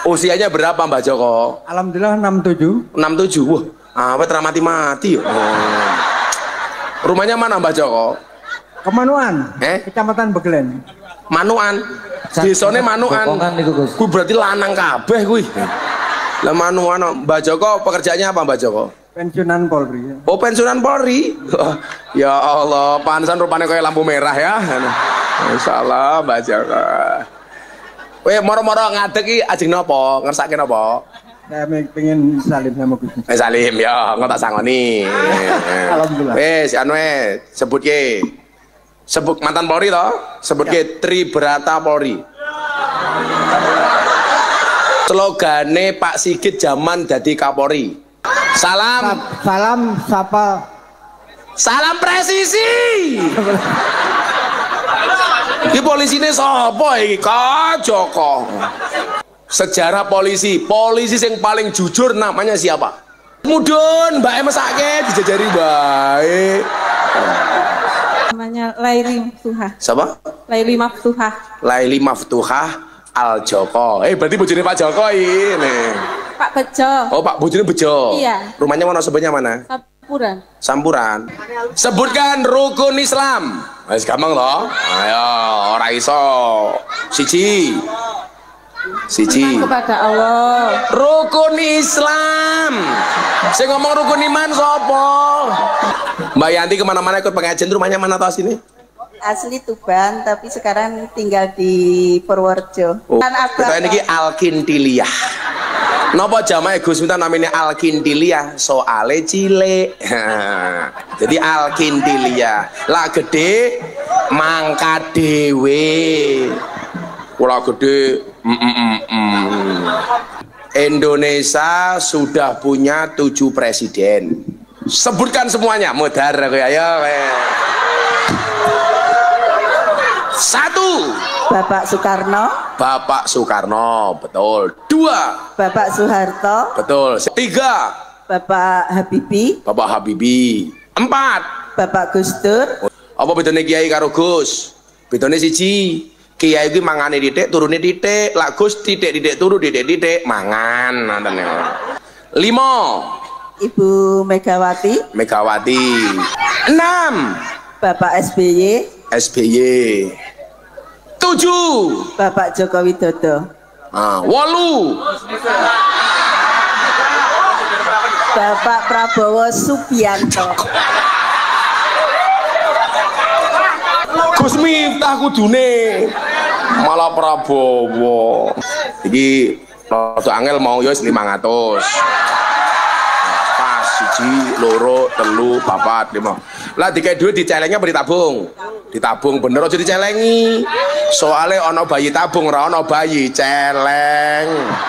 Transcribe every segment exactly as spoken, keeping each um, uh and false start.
Usianya berapa Mbak Joko? Alhamdulillah enam puluh tujuh. enam puluh tujuh. Wah, awet ra mati-mati. Oh. Rumahnya mana Mbak Joko? Kemanuan. Eh? Kecamatan Begelen. Manuan. Desane Manuan. Kuwi berarti lanang kabeh kuwi. Lah Manuan Mbak Joko pekerjaannya apa Mbak Joko? Pensiunan Polri. Oh, pensiunan Polri. Ya Allah, pantesan rupanya kayak lampu merah ya. Insyaallah Mbak Joko. Weh, moro-moro ngadeg iki ajeng napa? Ngersake napa? Saya pengen salim sama Gus. Eh salim ya, engko tak sangoni. Alhamdulillah. Wis anu e, sebutke. Sebut mantan Polri toh? Sebutke Tri Brata Polri. Slogane Pak Sigit zaman dadi Kapolri. Salam. Salam sapa. Salam presisi. Iki polisine sapa iki? Kak Joko. Sejarah polisi, polisi yang paling jujur namanya siapa? Mudun, Mbak Emes sakit dijajari baik. Namanya Laili Maftuhah. Siapa? Laili Maftuhah. Laili Maftuhah Al Joko. Eh berarti bojone Pak Joko ini. Pak Bejo. Oh Pak bojone Bejo. Iya. Rumahnya mana sebenarnya mana? Sampuran. Sampuran. Sebutkan rukun Islam. Wes gampang loh. Ayo, ora iso. Siji. Siji. Kepada Allah. Rukun Islam. Saya ngomong rukun iman sopo. Mbak Yanti kemana-mana ikut pengajian, rumahnya mana tahu sini? Asli Tuban tapi sekarang tinggal di Purworejo. Oh, kita ini Alkintiliyah. Napa jamaah Gus minta namanya Alkintiliyah? Soale cilik. Jadi Alkintiliyah. Lah gede mangkat dewe. Kula gede mm, mm, mm, mm. Indonesia sudah punya tujuh presiden. Sebutkan semuanya, mudar ayo. Satu. Bapak Soekarno. Bapak Soekarno, betul. Dua. Bapak Soeharto. Betul. Tiga. Bapak Habibie. Bapak Habibie. Empat. Bapak Gus Dur. Apa bedanya Kiai karo Gus? Bedanya siji. Kiai iki mangane titik, turune titik, lak Gus titik-titik turu titik-titik mangan nanten. Lima. Ibu Megawati. Megawati. Enam. Bapak S B Y. S B Y. Tujuh. Bapak Joko Widodo. Ah, walu. Bapak Prabowo Subianto. Gus Miftah kudune malah Prabowo. Iki rada angel mau yo lima ratus. Pas siji, loro, telu, papat, lima. Lah dikek duit dicelengnya apa ditabung? Ditabung bener aja dicelengi. Soalnya ana bayi tabung ora ana bayi celeng.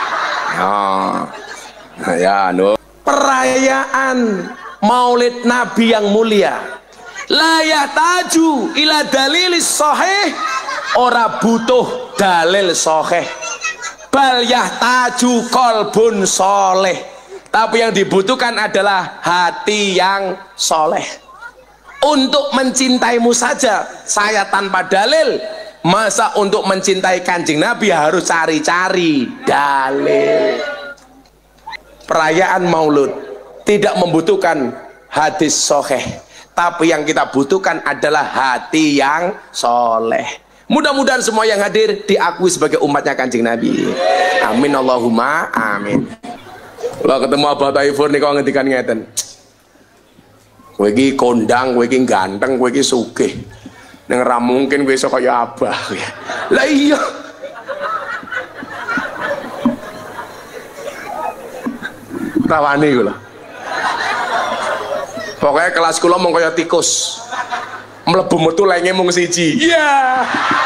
Ya. Ya no. Perayaan Maulid Nabi yang mulia. Layak taju ila dalilis sahih, ora butuh dalil sahih. Bal yahtaju qalbun soleh, tapi yang dibutuhkan adalah hati yang soleh. Untuk mencintaimu saja saya tanpa dalil, masa untuk mencintai Kanjeng Nabi harus cari-cari dalil. Perayaan Maulud tidak membutuhkan hadis sahih, tapi yang kita butuhkan adalah hati yang soleh. Mudah-mudahan semua yang hadir diakui sebagai umatnya Kanjeng Nabi. Amin Allahumma amin. Kalau ketemu Abah Taifur nih kau ngendikan ngeten, kowe iki kondang, kowe iki ganteng, kowe iki sugih. Ning ora mungkin kowe iso kaya Abah. Lah iya. Rawani kula. Pokoknya kelas kula mung kaya tikus. Mlebu metu lenge mung siji. Iya. Yeah.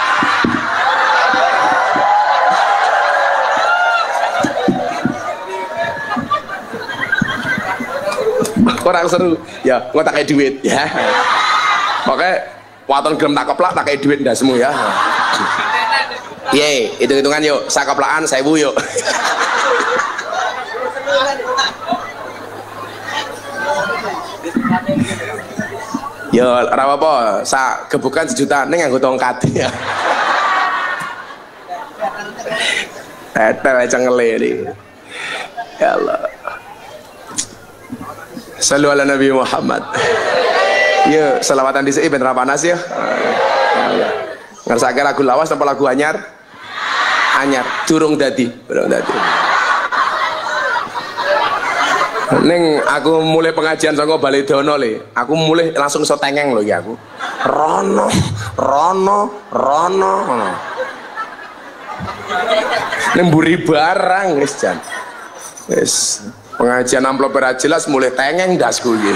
Kurang seru. Ya, engko tak kei duit ya. Pokoknya waton gelem tak keplak tak kei duit ndasmu ya. Piye, hitung-hitungan yuk, sakeplakan sewu yuk. Ya, ora apa-apa, sak gebukan sejuta ning nganggo tongkat ya. Tetel cengele iki. Ya Allah. Sallu ala Nabi Muhammad. Yuk, selawatan dhisik ben ra panas ya. Ngersake lagu lawas tanpa lagu anyar? Anyar, durung dadi, durung dadi. Ning aku mulai pengajian saka Baledono le. Aku mulai langsung iso tengeng lho iki aku. Rono, rono, rono. Nemburi barang wis jan. Wis pengajian amplop ora jelas mulai tengeng dasku iki.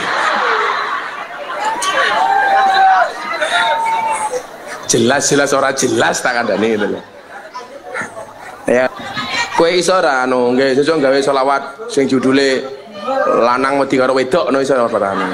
Jelas-jelas ora jelas tak kandhane gitu lho. Ya. Kowe iso ora anu nggih sesuk gawe selawat sing judule lanang wedi karo wedok no iso ora anu.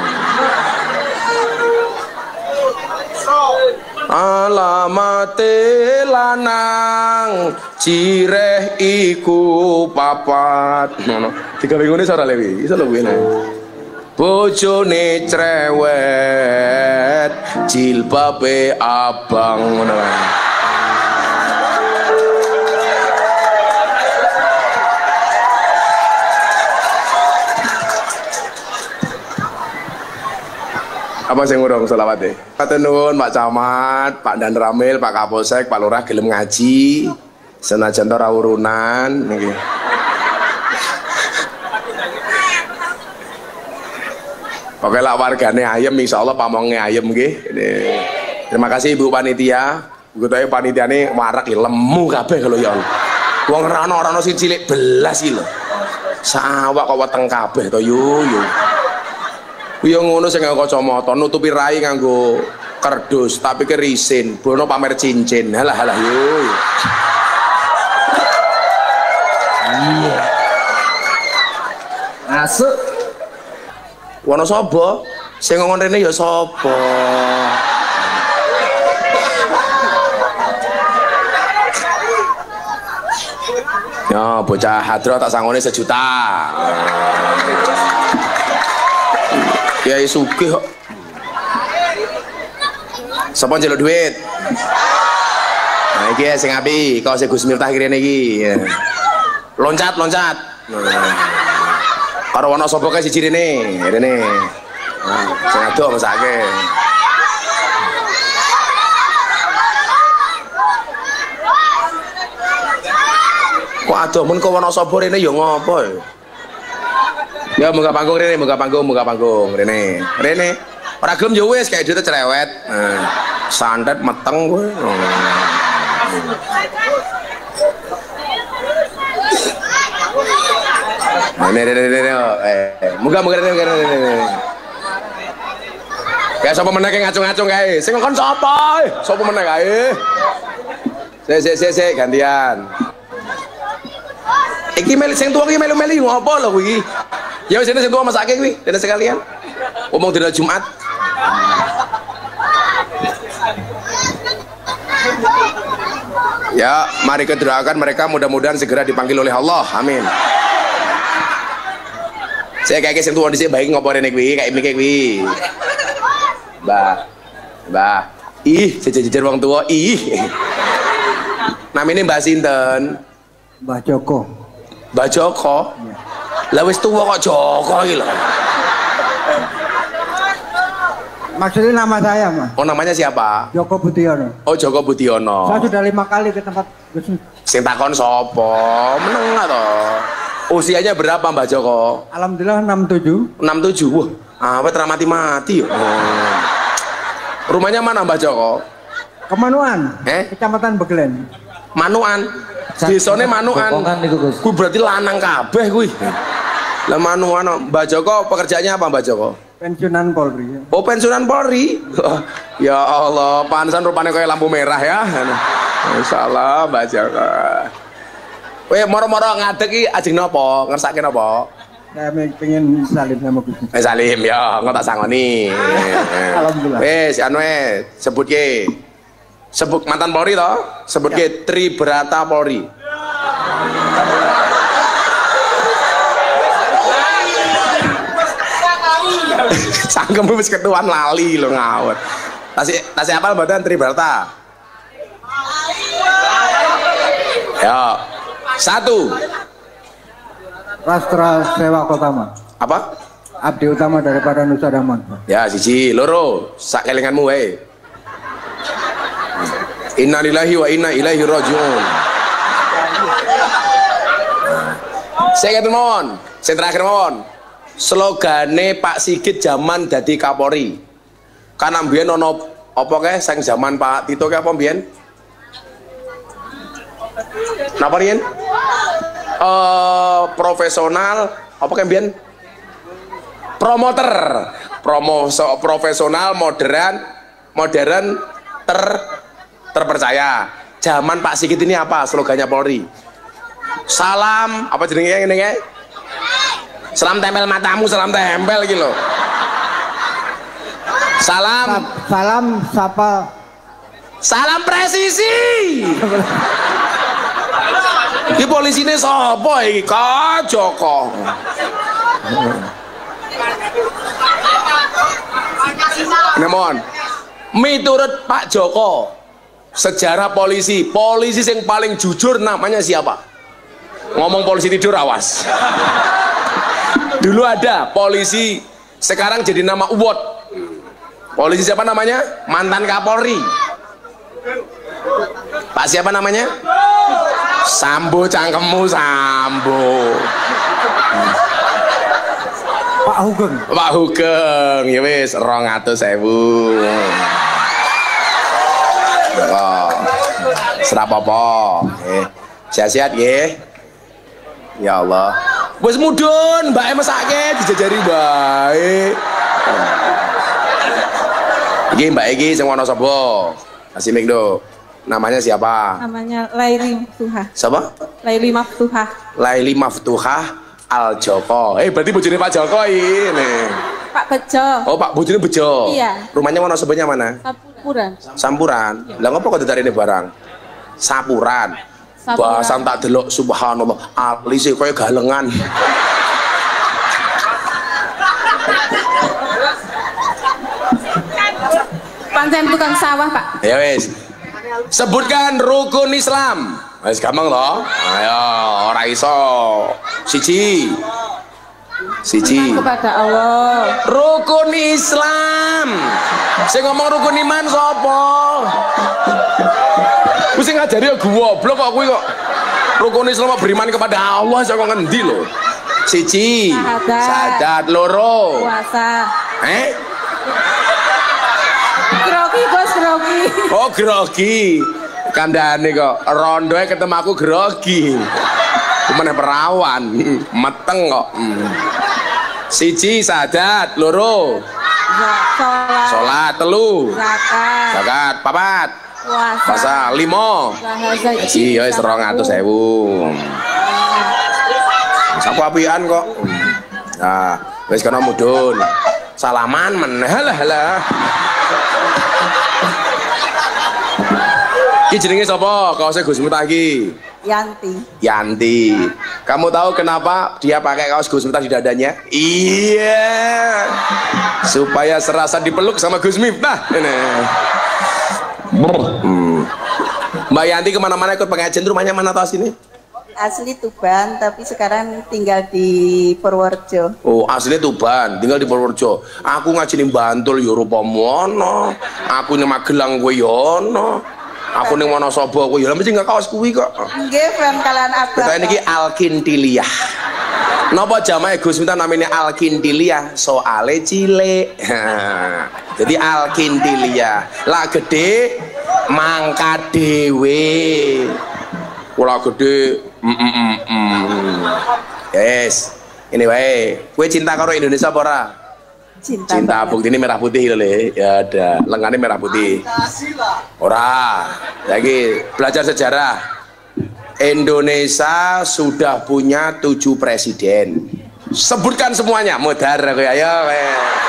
Alamate lanang cireh iku papat ngono. Digawe ngene ora lewi iso lho kuwi. Bojone cerewet jilbabe abang ngono. Apa sing ngurung selawate? Matur nuwun Pak Camat, Pak Dan Ramil, Pak Kapolsek, Pak Lurah gelem ngaji. Senajan ora urunan nggih. Oke lah wargane ayem insyaallah pamonge ayem nggih. Terima kasih Ibu panitia. Iku tae panitiane warak ya lemu kabeh lho ya. Wong ora ana ora ana sing cilik belas iki lho. Sawak kok weteng kabeh to yo yo. Kuwi ngono sing nganggo kacamata nutupi rai nganggo kerdus tapi kerisin bono pamer cincin. Halah halah yo. Iya. Masuk. Wono sapa? Sing ngomong rene ya sapa? Ya bocah hadro tak sangone sejuta. Kiai sugih kok. Sapa njaluk duit? Nah iki sing apik, kok sing Gus Miftah kene iki. Loncat, loncat. Karo ana sapa kae siji rene, rene. Nah, sing aduk mesake. Kok adoh mun kok ana sapa rene ya ngopo ya? Ya munggah panggung rene, munggah panggung, munggah panggung rene. Rene. Ora gelem ya wis kayak duit cerewet. Nah, santet meteng kowe. Ini, ini, ini, ini, eh, muga, muga, ini, ini, ini. Kayak sapa meneh ngacung-ngacung kae. Sing kon sapa? Sapa meneh kae? Sik, sik, sik, sik, gantian. Iki melu sing tuwa iki melu-melu ngopo lho kuwi? Ya wis sing tuwa masake kuwi, dene sekalian. Omong dina Jumat. Ya, mari kita doakan mereka mudah-mudahan segera dipanggil oleh Allah. Amin. Saya kayak sing tuwa dhisik bae ngopo rene kuwi, kayak mikir kuwi. Mbah. Mbah. Ih, jejer-jejer wong tuwa, ih. Namine Mbah sinten? Mbah Joko. Mbah Joko. Lah wis tuwa kok Joko iki lho. Maksudnya nama saya, Mas. Oh, namanya siapa? Joko Budiono. Oh, Joko Budiono. Saya sudah lima kali ke tempat Gus. Sing takon sapa? Meneng to. Usianya berapa Mbah Joko? Alhamdulillah enam tujuh. enam tujuh. Wah, awet ra mati-mati yo. Oh. Rumahnya mana Mbah Joko? Kemanuan. Eh? Kecamatan Begelen. Manuan. Desane Manuan. Kuwi berarti lanang kabeh kuwi. Lah Manuan Mbah Joko pekerjaannya apa Mbah Joko? Pensiunan Polri. Oh, pensiunan Polri. Ya Allah, pantesan rupanya kayak lampu merah ya. Insyaallah Mbah Joko. Weh, moro-moro ngadeg iki ajeng napa? Ngersake napa? Saya pengen salim sama Gus. Eh salim ya, engko tak sangoni. Alhamdulillah. Wis anu e sebutke. Sebut mantan Polri to? Sebutke ya. Tribrata Polri. Sangkem wis ketuan lali lho ngawur. Tasih tasih apal mboten Tribrata? Ya. Satu. Rastra Sewa Kotama. Apa? Abdi utama daripada Nusa Daman. Ya, siji, loro, sak kelinganmu wae. Innalillahi wa inna ilaihi rajiun. Saya kata mohon, saya terakhir mohon. Slogane Pak Sigit zaman dadi Kapolri. Kan mbiyen ono apa kae sing zaman Pak Tito kae apa mbiyen? Napa riyen? Eh profesional apa kae mbiyen? Promoter, promo so, profesional modern, modern ter terpercaya. Zaman Pak Sigit ini apa slogannya Polri? Salam apa jenenge ngene kae? Salam tempel matamu, salam tempel iki lho. Salam Salam sapa? salam presisi. Iki polisine sapa iki? Kak Joko. Nemon. Miturut Pak Joko, sejarah polisi, polisi yang paling jujur namanya siapa? Ngomong polisi tidur awas. Dulu ada polisi, sekarang jadi nama Uwot. Polisi siapa namanya? Mantan Kapolri. Pak siapa namanya? Sambo cangkemmu Sambo. Pak Hugeng. Pak Hugeng, ya wis rong atus ewu. Oh, serapopo, eh, sehat-sehat ya. Ya Allah. Wis mudun, mbak mesake dijajari baik. Iki mbak iki sing ana sapa? Kasih mik do. Namanya siapa? Namanya Laili Maftuhah. Siapa? Laili Maftuhah. Laili Maftuhah Al Joko. Eh berarti bojone Pak Joko ini. Pak Bejo. Oh Pak bojone Bejo. Iya. Rumahnya mana sebenarnya mana? Sapuran. Sampuran. Lah ngopo kok ditarik barang? Sapuran. Sapuran. Bahasan tak delok subhanallah. Alise koyo galengan. Pancen tukang sawah, Pak. Ya wis. Sebutkan rukun Islam. Wis gampang toh? Ayo, ora iso. Siji. Siji. Iman kepada Allah. Rukun Islam. Sing ngomong rukun iman sapa? Ku sing ngajari yo goblok kok kuwi kok. Rukun Islam beriman kepada Allah saka ngendi lho? Siji. Syahadat. Syahadat loro. Puasa. Eh? Grogi, Bos, grogi. Oh, grogi. Kandhane kok rondoe ketemu aku grogi. Kumene perawan, meteng kok. Siji syahadat, loro Sholat. salat, telu Zakat. zakat, papat Puasa. puasa, limo Bahasa haji, ya wis rong atus ewu. Sapu apian kok. Nah, wis kana mudhun. Salaman meneh lah lah. Iki jenenge sapa? Kaose Gus Miftah iki. Yanti. Yanti. Kamu tahu kenapa dia pakai kaos Gus Miftah di dadanya? Iya. Supaya serasa dipeluk sama Gus Miftah. Ini. Hmm. Mbak Yanti kemana-mana ikut pengajian, rumahnya mana tahu sini? Asli Tuban tapi sekarang tinggal di Purworejo. Oh, aslinya Tuban, tinggal di Purworejo. Aku ngaji ning Bantul ya rupamono. Aku ning Magelang kuwi ya ono. Aku ning Wonosobo kuwi ya mesti enggak kaos kuwi kok. Nggih, fan kalian abang. Kita niki Alkintiliyah. Napa jamae Gus Miftah namanya Alkintiliyah? Soale cilik. Jadi Alkintiliyah. Lah gede mangkat dhewe. Kula gede mm, mm, mm, mm. Yes. Ini wae. Kowe cinta karo Indonesia apa ora? Cinta. Cinta banget. bukti ini merah putih lho Le. Ya ada, lengannya merah putih. Ora. Lagi belajar sejarah. Indonesia sudah punya tujuh presiden. Sebutkan semuanya. Modar kowe ayo kowe.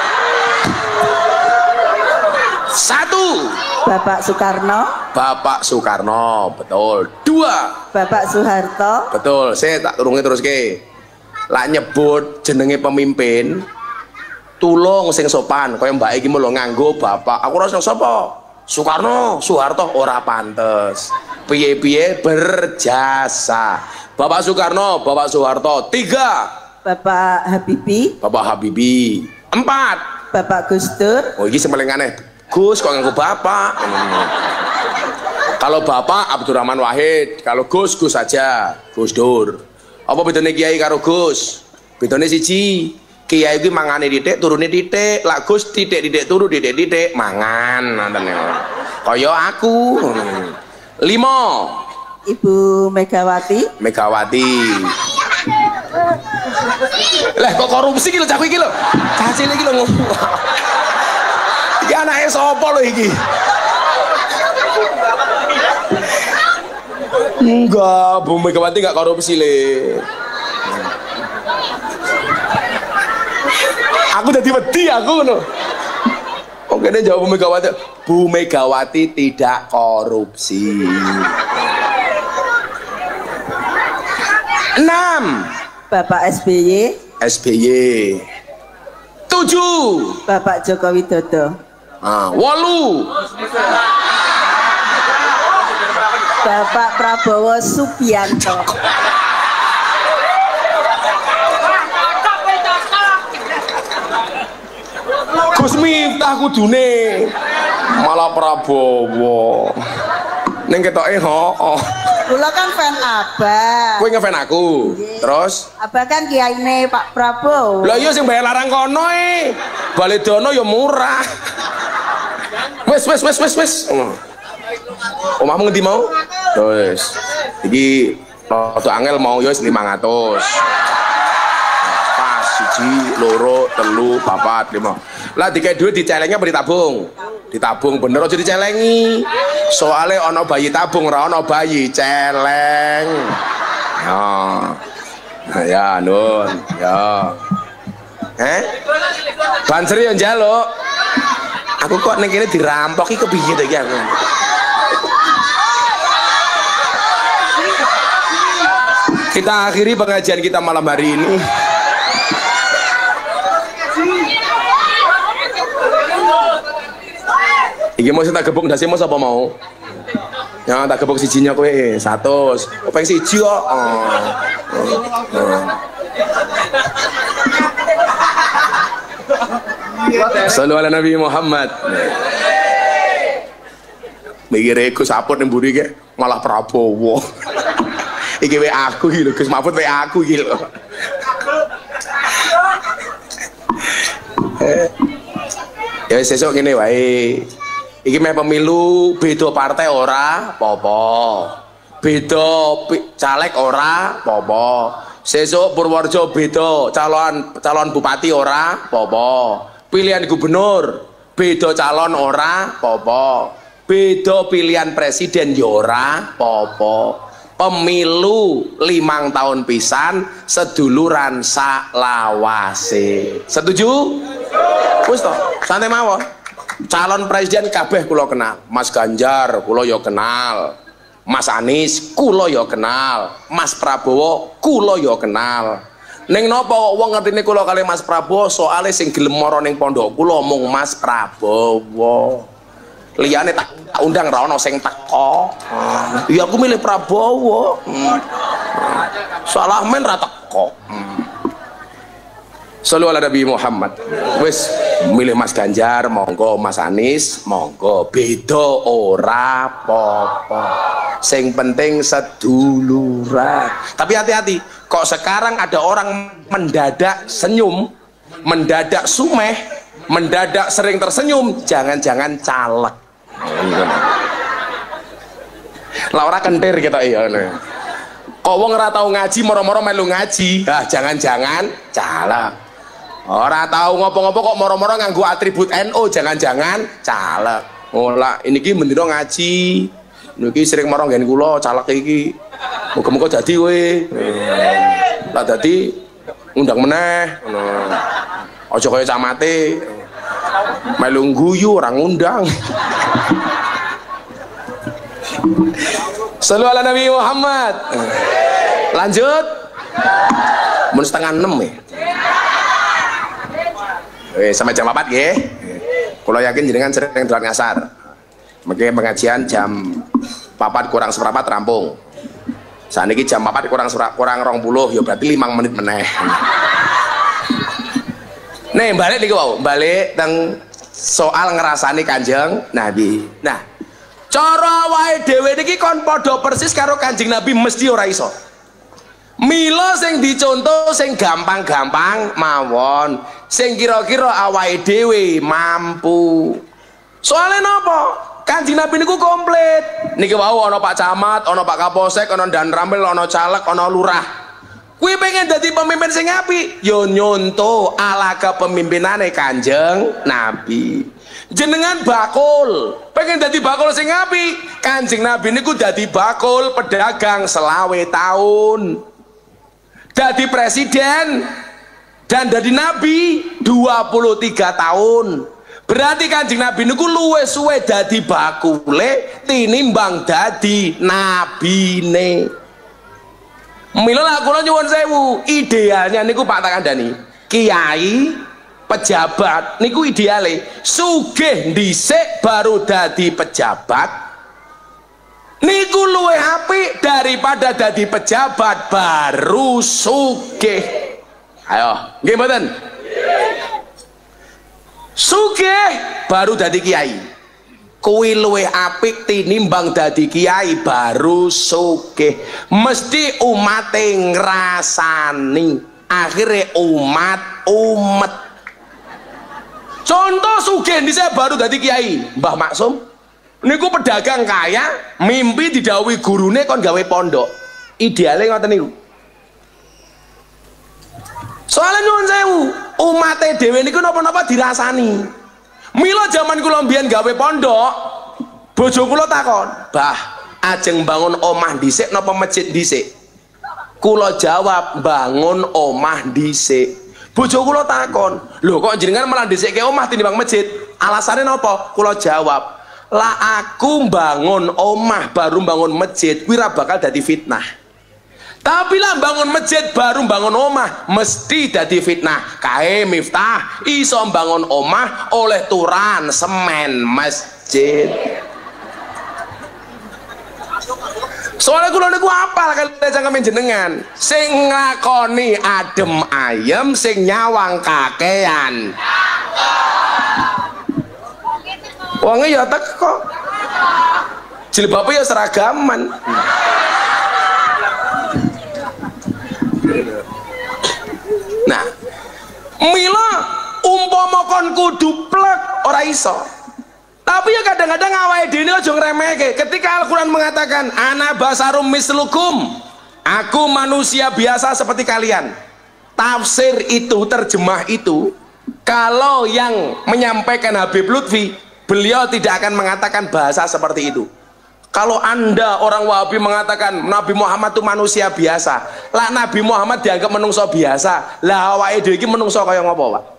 Satu. Bapak Soekarno. Bapak Soekarno, betul. Dua. Bapak Soeharto. Betul. Saya tak turunnya terus ke. Lah nyebut jenenge pemimpin. Tulung sing sopan, kaya mbak iki mulo nganggo bapak. Aku ora seneng sapa? Soekarno, Soeharto ora pantes. piye-piye berjasa. Bapak Soekarno, Bapak Soeharto. Tiga, Bapak Habibie. Bapak Habibie. Empat, Bapak Gus Dur. oh ini yang paling aneh, Gus kok ngaku bapak. Hmm. Kalau bapak Abdurrahman Wahid, kalau Gus Gus saja, Gus Dur. Apa bedanya kiai karo Gus? Bedanya siji, kiai iki mangane titik, turune titik, lak Gus titik-titik turu, titik-titik mangan. Kaya aku. Lima, Ibu Megawati. Megawati. Lah kok korupsi iki lho cah iki lho. Cacil iki lho ngomong. Iki anake sapa lho iki? Enggak, Bu Megawati enggak korupsi le. Aku jadi wedi aku ngono. Oke deh jawab Bu Megawati. Bu Megawati tidak korupsi. Enam, Bapak S B Y. S B Y. Tujuh, Bapak Joko Widodo. ah, walu, Bapak Prabowo Subianto. Gus Miftah kudune malah Prabowo. Neng ketoke ho. Oh. Kula kan fan Abah. Kowe ngefan aku. Terus Abah kan kiyaine Pak Prabowo. lah iya sing bayar larang kono e. Baledono ya murah. Wes wes wes wes wes. Omahmu ngendi mau? Wes. Iki rada angel mau ya wis lima ratus. Pas siji, loro, telu, papat, lima. Lah dikek duit dicelengnya apa ditabung? Ditabung bener aja dicelengi. Soalnya ono bayi tabung, ora ono bayi celeng. Ya. Ya nun, ya. Eh? Bansri yang njaluk. Aku kok ning kene dirampok iki kepiye to iki aku. Kita akhiri pengajian kita malam hari ini. Iki mau tak gebuk ndase mau sapa mau? Ya tak gebuk sijinya kowe satu. Openg siji kok. Oh. Sallu ala Nabi Muhammad. Mikire Gus Aput ning mburi ke malah Prabowo. Iki we aku iki lho Gus Mahfud we aku iki lho. Ya sesuk ngene wae. Iki meh pemilu beda partai ora apa-apa. Beda caleg ora apa-apa. Sesuk Purworejo beda calon calon bupati ora apa-apa. Pilihan gubernur beda calon ora apa-apa. Beda pilihan presiden ya ora apa-apa. Pemilu limang tahun pisan seduluran saklawase. Setuju? Wis to, santai mawon. Calon presiden kabeh kula kenal. Mas Ganjar kula ya kenal. Mas Anies kula ya kenal. Mas Prabowo kula ya kenal. Ning napa kok wong ngertine kula kali Mas Prabowo soalnya sing gelem mara ning pondok kula mung Mas Prabowo. Liyane tak undang ra ono sing teko. Ya aku milih Prabowo. Hmm. Salah men ra teko. Hmm. Sallu ala Nabi Muhammad. Wis milih Mas Ganjar monggo, Mas Anies monggo, beda ora apa-apa. Sing penting seduluran. Tapi hati-hati, kok sekarang ada orang mendadak senyum, mendadak sumeh, mendadak sering tersenyum, jangan-jangan caleg. Lah ora kentir kita iya. Kok wong ora tau ngaji moro-moro melu ngaji. Ah, jangan-jangan caleg. Ora tahu ngopo-ngopo kok moro-moro nganggo atribut N U, jangan-jangan caleg. Oh lah ini ki mendino ngaji. Niki sering moro nggen kula caleg iki. Muga-muga dadi kowe. Lah dadi undang meneh ngono. Aja kaya camate. Melu guyu ora ngundang. Sallu ala Nabi Muhammad. Lanjut. Mun setengah enam ya. Eh, sampai jam empat ya. Kalau yakin jenengan sering doa ngasar. Makanya pengajian jam papat kurang seperempat rampung. Saat ini jam papat kurang kurang rong puluh, ya berarti limang menit meneh. Nih balik nih wow, balik teng soal ngerasani Kanjeng Nabi. Nah, cara wae dhewe niki kon padha persis karo Kanjeng Nabi mesti ora iso. Mila sing dicontoh sing gampang-gampang mawon, sing kira-kira awake dhewe mampu. Soalnya napa? Kanjeng Nabi niku komplit. Niki wau ana Pak Camat, ana Pak Kapolsek, ana Dan Ramil, ana caleg, ana lurah. Kuwi pengen dadi pemimpin sing apik, yo nyonto ala kepemimpinane Kanjeng Nabi. Jenengan bakul, pengen dadi bakul sing apik. Kanjeng Nabi niku dadi bakul pedagang selawe tahun. Dadi presiden dan dadi nabi dua puluh tiga tahun. Berarti Kanjeng Nabi niku luwih suwe dadi bakule tinimbang dadi nabine. Mila lah kula nyuwun sewu, idealnya niku Pak tak kandhani, kiai, pejabat niku ideale sugih dhisik baru dadi pejabat. Niku luwih apik daripada dadi pejabat baru sugih. Ayo, nggih mboten? Sugih baru dadi kiai. Kuwi luwih apik tinimbang dadi kiai baru sugih. Mesti umate ngrasani, akhirnya umat umet. Contoh sugih dhisik baru dadi kiai, Mbah Maksum niku pedagang kaya, mimpi didhawuhi gurune kon gawe pondok. Ideale ngoten niku. Soalnya nyuwun sewu, umate dhewe niku napa-napa dirasani. Mila zaman kula mbiyen gawe pondok, bojo kula takon, "Bah, ajeng bangun omah dhisik napa masjid dhisik?" Kula jawab, "Bangun omah dhisik." Bojo kula takon, "Lho kok jenengan malah dhisikke omah tinimbang masjid?" Alasane napa? Kula jawab, "Lah aku bangun omah baru bangun masjid, kuwi ra bakal dadi fitnah. Tapi lah bangun masjid baru bangun omah mesti dadi fitnah." Kae Miftah iso bangun omah oleh turan semen masjid. Soalnya kula niku apal kali cangkeme jenengan, sing ngakoni adem ayem, sing nyawang kakean. Wonge ya teko. Jilbabe ya seragaman. Nah, mila umpama kon kudu plek ora iso. Tapi ya kadang-kadang awake dhewe aja ngremehke. Ketika Al-Qur'an mengatakan ana basarum mislukum, aku manusia biasa seperti kalian. Tafsir itu, terjemah itu, kalau yang menyampaikan Habib Lutfi, beliau tidak akan mengatakan bahasa seperti itu. Kalau anda orang Wahabi mengatakan Nabi Muhammad itu manusia biasa, lah Nabi Muhammad dianggap menungso biasa, lah awake dhewe iki menungso kaya ngopo, Pak?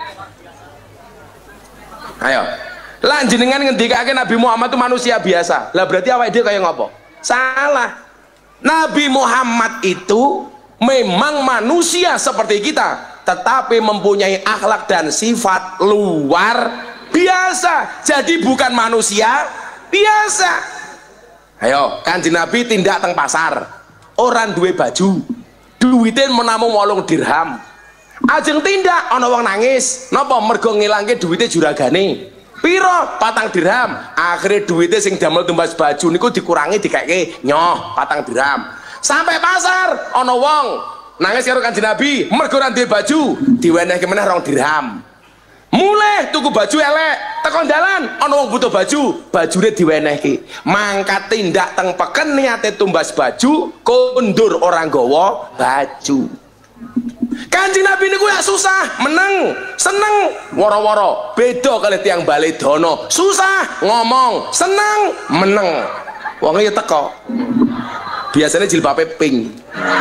Ayo, lah jenengan ngendikake Nabi Muhammad itu manusia biasa, lah berarti awake dhewe kaya ngopo? Salah. Nabi Muhammad itu memang manusia seperti kita, tetapi mempunyai akhlak dan sifat luar biasa. Jadi bukan manusia biasa. Ayo, Kanjeng Nabi tindak teng pasar, orang duwe baju, duitin menamung wolung dirham. Ajeng tindak, ana wong nangis, napa mergo ngilangke duite juragane. Piro? Patang dirham. Akhirnya duite sing damel tumbas baju niku dikurangi dikeke nyoh patang dirham. Sampai pasar, ana wong nangis karo Kanjeng Nabi, mergo ora duwe baju, diwenehke meneh rong dirham. Mulai tuku baju elek, tekan dalan ana wong butuh baju, bajune diwenehke. Mangkat tindak teng peken niate tumbas baju, kondur orang gawa baju. Kanjeng Nabi niku ya susah, meneng, seneng, woro-woro. Beda kali tiang Baledono, susah ngomong, seneng, meneng. Wonge ya teko. Biasanya jilbabe pink.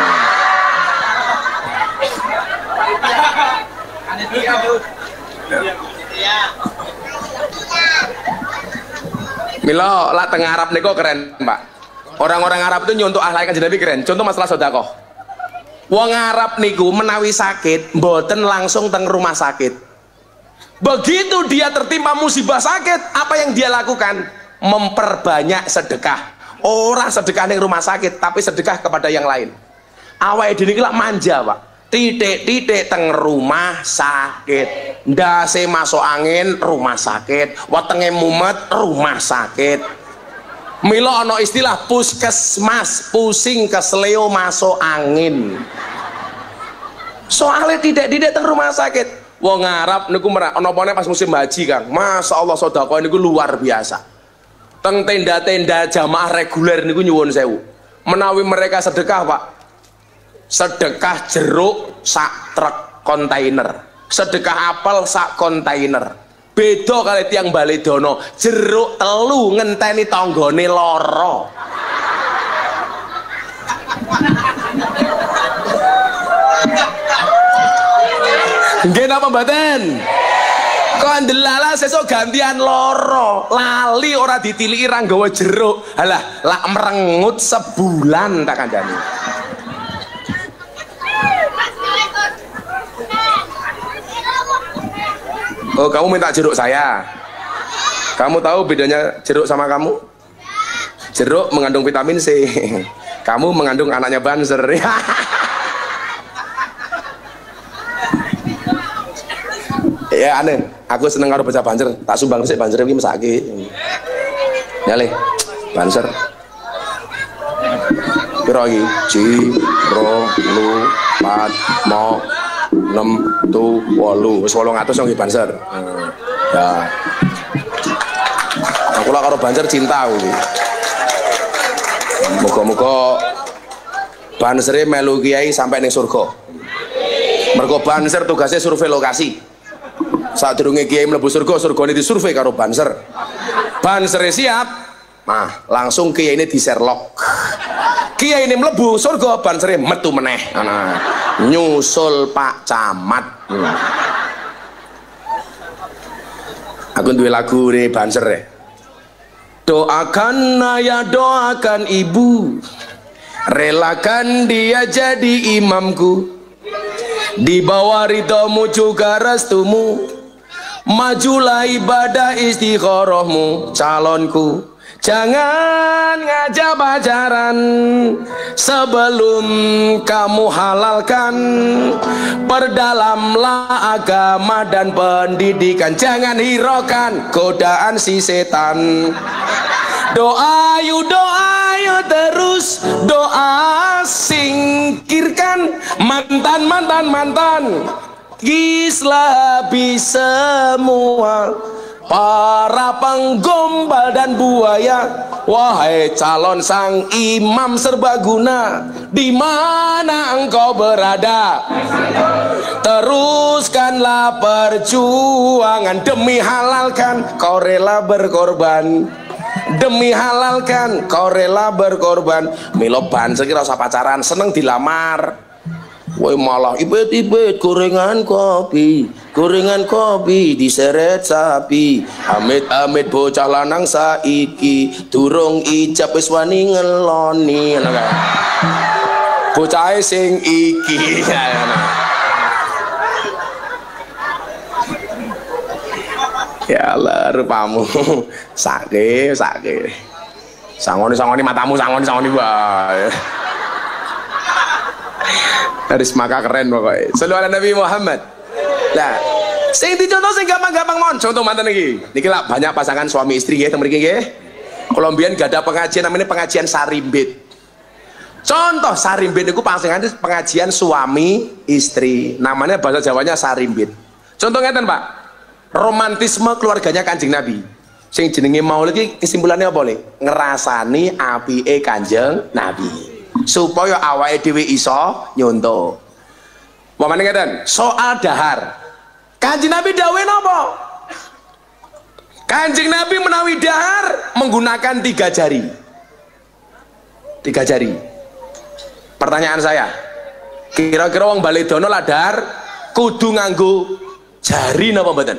Milo lah tengah Arab niku keren, Pak. Orang-orang Arab itu nyontok akhlak Kanjeng Nabi keren. Contoh masalah sedekah. Wong Arab niku menawi sakit, mboten langsung teng rumah sakit. Begitu dia tertimpa musibah sakit, apa yang dia lakukan? Memperbanyak sedekah. Orang sedekah ning rumah sakit, tapi sedekah kepada yang lain. Awake dhewe iki lak manja, Pak. Titik-titik teng rumah sakit, ndase masuk angin rumah sakit, wetenge mumet rumah sakit. Milo ana istilah puskesmas, pusing kesleo masuk angin. Soalnya titik-titik teng rumah sakit. Wong Arab niku ana pone pas musim haji, Kang. Masya Allah sedekah niku luar biasa. Teng tenda-tenda jamaah reguler niku nyuwun sewu. Menawi mereka sedekah, Pak. Sedekah jeruk sak truk kontainer, sedekah apel sak kontainer. Beda kali tiang Baledono, jeruk telu ngenteni tanggane loro. Nggih napa mboten? Kok ndelala sesuk gantian loro, lali ora ditiliki ra nggawa jeruk. Halah, lak merengut sebulan tak kandhani. Oh, kamu minta jeruk saya. Kamu tahu bedanya jeruk sama kamu? Jeruk mengandung vitamin C. Kamu mengandung anaknya Banser. Ya aneh, aku seneng karo baca Banser. Tak sumbang sik Banser iki mesake. Ya le, Banser. Piro iki? Ji, ro, lu, pat, mo, enam tu wolu wis wolong atus nggih Banser. Hmm. Ya. Aku lah karo Banser cinta aku iki. Muga-muga Banser melu kiai sampai ning surga. Mergo Banser tugasnya survei lokasi. Sadurunge kiai mlebu surga, surgane disurvei karo Banser. Banser siap. Nah, langsung kiai ini di Sherlock. Kiai ini mlebu surga, Banser metu meneh. Nah, nyusul Pak Camat. Hmm. Aku duwe lagu nih Banser ya. Doakan ayah, doakan ibu, relakan dia jadi imamku, di bawah ridhomu juga restumu, majulah ibadah istikharahmu calonku. Jangan ngajak pacaran sebelum kamu halalkan. Perdalamlah agama dan pendidikan. Jangan hiraukan godaan si setan. Doa yuk, doa yuk terus, doa singkirkan mantan, mantan, mantan. Kislah habis semua para penggombal dan buaya. Wahai calon sang imam serbaguna, di mana engkau berada? Teruskanlah perjuangan demi halalkan, kau rela berkorban. Demi halalkan, kau rela berkorban. Milo Banser kira usah pacaran, seneng dilamar. Woi malah ibet-ibet gorengan kopi, gorengan kopi diseret sapi. Amit-amit bocah lanang saiki durung ijab wis wani ngeloni. Bocahe sing iki. Ya Allah, rupamu sake sake. Sangoni-sangoni matamu, sangoni-sangoni wae. Haris maka keren pokoknya. Sallu ala Nabi Muhammad. Lah, sing dicontoh sing gampang-gampang mon. Contoh mantan iki. Niki lah banyak pasangan suami istri nggih teng mriki nggih. Kula mbiyen gak ada pengajian namanya pengajian sarimbit. Contoh sarimbit niku pasangan pengajian suami istri. Namanya bahasa Jawanya sarimbit. Contoh ngeten, Pak. Romantisme keluarganya Kanjeng Nabi. Sing jenenge Maulid iki kesimpulannya apa le? Ngerasani apike Kanjeng Nabi. Supaya awake dhewe iso nyonto. Pamane ngeten, soal dahar. Kanjeng Nabi dawuh napa? Kanjeng Nabi menawi dahar menggunakan tiga jari. Tiga jari. Pertanyaan saya, kira-kira wong Baledono lah dahar kudu nganggo jari napa mboten?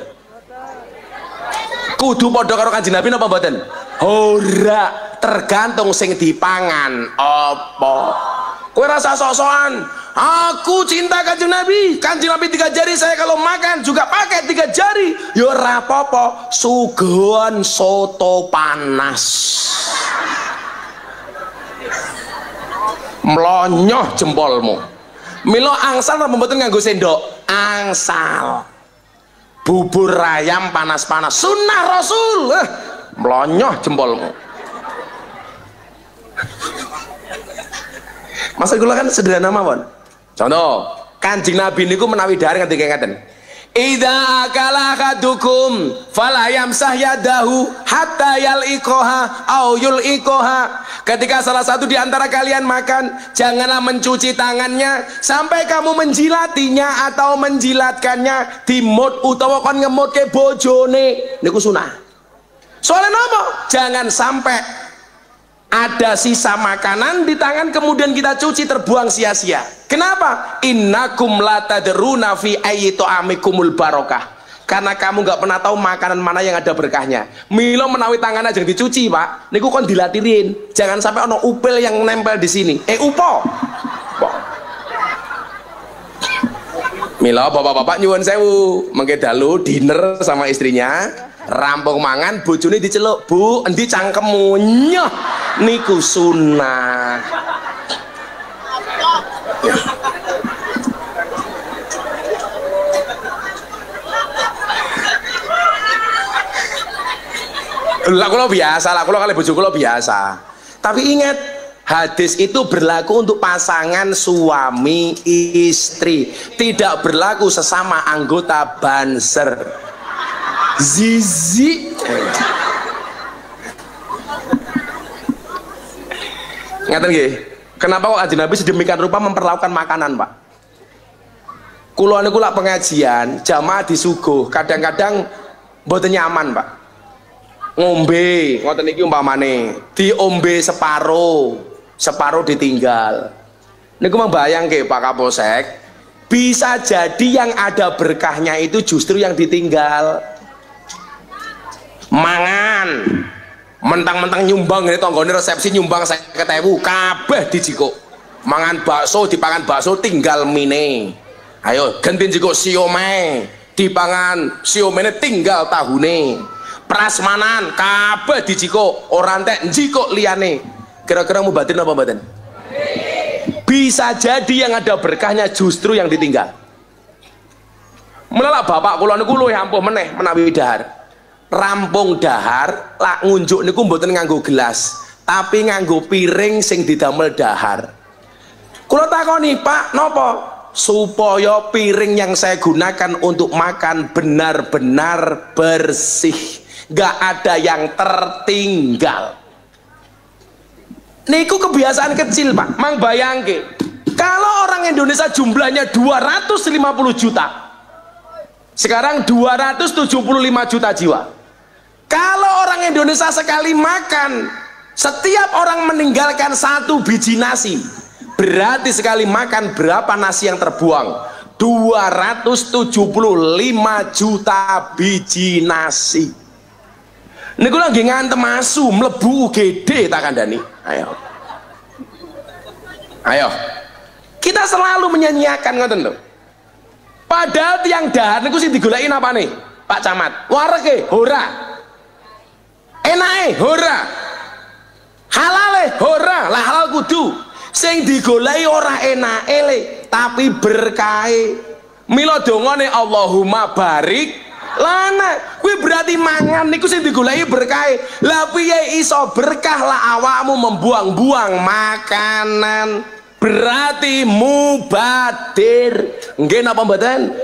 Kudu padha karo Kanjeng Nabi napa mboten? Ora, tergantung sing dipangan apa. Kowe rasa sok-sokan, aku cinta Kanjeng Nabi, Kanjeng Nabi tiga jari, saya kalau makan juga pakai tiga jari. Ya ora apa-apa, suguhan soto panas. Mlonyoh jempolmu. Milo angsal apa mboten nganggo sendok? Angsal. Bubur ayam panas-panas sunnah Rasul. Eh, mlonyoh jempolmu. Masa kula kan sederhana mawon. Contoh, Kanjeng Nabi niku menawi dahar ngendika ngaten. Idza akala ahadukum fala yamsah yadahu hatta yal'iqaha au yul'iqaha. Ketika salah satu di antara kalian makan, janganlah mencuci tangannya sampai kamu menjilatinya atau menjilatkannya di mut utawa kon ngemutke bojone. Niku sunah. Soalnya napa? Jangan sampai ada sisa makanan di tangan kemudian kita cuci terbuang sia-sia. Kenapa? Innakum la tadruna fi ayyi ta'amikumul barokah. Karena kamu nggak pernah tahu makanan mana yang ada berkahnya. Milo menawi tangan aja dicuci, Pak. Niku kon dilatirin. Jangan sampai ono upil yang nempel di sini. Eh upo. Milo bapak-bapak nyuwun sewu, mengke dalu dinner sama istrinya. Rampung mangan bojone diceluk, "Bu, endi cangkemmu?" Nyoh, niku sunah. Ya. Lah kula biasa, lah kula kali bojo kula biasa. Tapi ingat, hadis itu berlaku untuk pasangan suami istri, tidak berlaku sesama anggota banser. Zizi. Ngaten nggih. Kenapa kok Kanjeng Nabi sedemikian rupa memperlakukan makanan, Pak? Kula niku lak pengajian, jamaah disuguh, kadang-kadang mboten nyaman, Pak. Ngombe, ngoten iki umpamane, diombe separo, separo ditinggal. Niku membayangke Pak Kapolsek, bisa jadi yang ada berkahnya itu justru yang ditinggal. Mangan mentang-mentang nyumbang ini tonggone resepsi nyumbang seket ewu kabeh dijikuk. Mangan bakso dipangan bakso tinggal mine. Ayo ganti jikuk siomay dipangan siomene tinggal tahune. Prasmanan kabeh dijikuk ora entek njikuk liyane. Kira-kira mau batin apa batin? Bisa jadi yang ada berkahnya justru yang ditinggal. Mulai bapak kula niku luwih ampuh meneh menawi dahar. Rampung dahar lak ngunjuk niku mboten nganggo gelas, tapi nganggo piring sing didamel dahar. Kula takoni, "Pak, napa?" Supaya piring yang saya gunakan untuk makan benar-benar bersih, gak ada yang tertinggal. Niku kebiasaan kecil, Pak. Mang bayangke, kalau orang Indonesia jumlahnya dua ratus lima puluh juta, sekarang dua ratus tujuh puluh lima juta jiwa. Kalau orang Indonesia sekali makan, setiap orang meninggalkan satu biji nasi, berarti sekali makan berapa nasi yang terbuang? dua ratus tujuh puluh lima juta biji nasi. Niku lagi ngantem asu mlebu U G D tak kandhani. Ayo. Ayo. Kita selalu menyanyiakan ngoten lho. Padahal tiang dahar niku sing digoleki apa nih, Pak Camat? Warege ora. Enake ora. Halale ora. Lah halal kudu. Sing digoleki ora enake le, tapi berkahe. Mila dongane Allahumma barik lana. Kuwi berarti mangan niku sing digoleki berkahe. Lah piye iso berkah lah awakmu membuang-buang makanan? Berarti mubadir. Nggih napa mboten?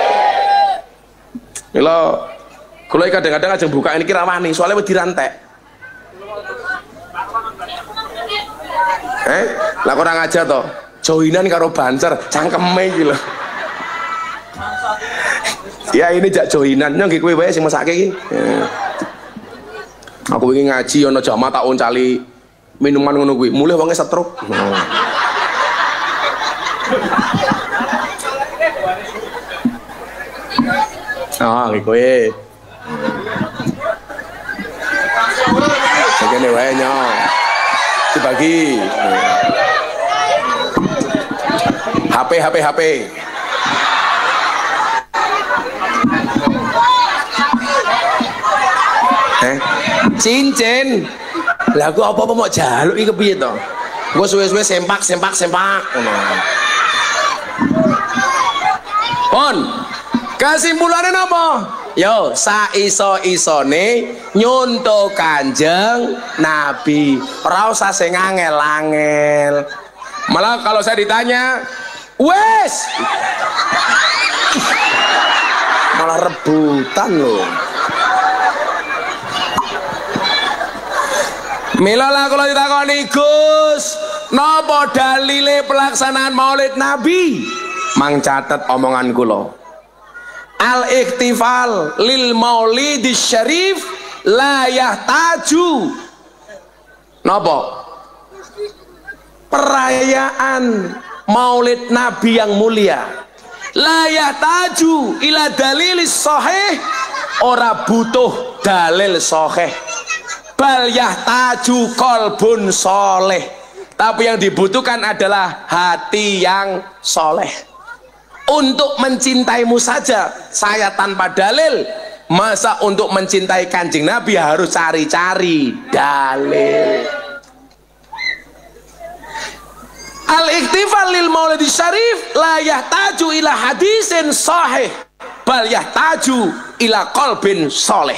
Mila kula kadang-kadang ajeng buka ini rawani soalnya wis dirantek. Eh, lah kurang aja to. Joinan karo banser, cangkeme iki lho. Ya ini jak joinan nggih kowe wae sing mesake iki. Ya. Aku wingi ngaji ana jamaah tak oncali minuman ngono kuwi, mulih wonge stroke. Oh. Ah, nggih kowe. Segene wae nyo. Dibagi. H P H P H P. Eh, cincin. Lah aku apa-apa mau jaluk iki kepiye to? Gue suwe-suwe sempak sempak sempak. Pon, kesimpulannya apa? Yo, saiso-isone nyuntuk Kanjeng Nabi. Ora usah sing angel-angel. Malah kalau saya ditanya, wes, malah rebutan loh. Mila lah kalau ditakoni Gus, napa dalile pelaksanaan Maulid Nabi? Mang catet omongan kula. Al-iktifal lil maulidis syarif la yahtaju. Napa? Perayaan Maulid Nabi yang mulia la yahtaju ila dalilis sahih, ora butuh dalil sahih. Bal yahtaju qalbun soleh, tapi yang dibutuhkan adalah hati yang soleh. Untuk mencintaimu saja saya tanpa dalil, masa untuk mencintai Kanjeng Nabi harus cari-cari dalil. Al-iktifal lil maulidi syarif la yahtaju ila hadisin sahih, bal yahtaju ila qalbin soleh.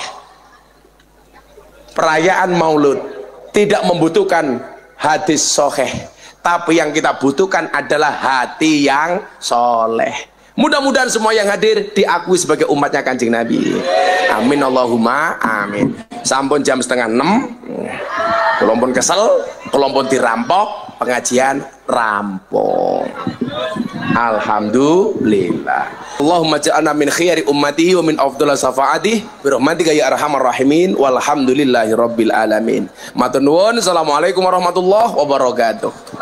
Perayaan maulud tidak membutuhkan hadis sahih, tapi yang kita butuhkan adalah hati yang soleh. Mudah-mudahan semua yang hadir diakui sebagai umatnya Kanjeng Nabi. Amin Allahumma amin. Sampun jam setengah enam, kelompok kesel, kelompok dirampok, pengajian rampung. Alhamdulillah. Allahumma ja'alna min khiyari ummatihi wa min afdhala syafaatihi bi rahmatika ya arhamar rahimin walhamdulillahi rabbil alamin. Matur nuwun. Assalamualaikum warahmatullahi wabarakatuh.